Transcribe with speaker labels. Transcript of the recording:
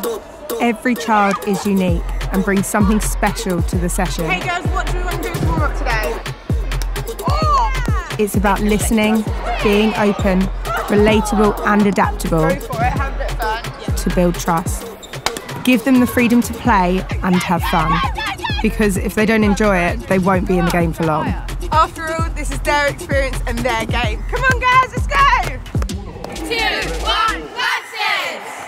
Speaker 1: Every child is unique and brings something special to the session.
Speaker 2: Hey girls, what do we want to do as warm-up today?
Speaker 1: It's about listening, being open, relatable and adaptable
Speaker 2: Go for it, have a bit of fun.
Speaker 1: to build trust. Give them the freedom to play and have fun, because if they don't enjoy it, they won't be in the game for long.
Speaker 2: After all, this is their experience and their game. Come on guys, let's go!
Speaker 3: 2, 1, Banstead!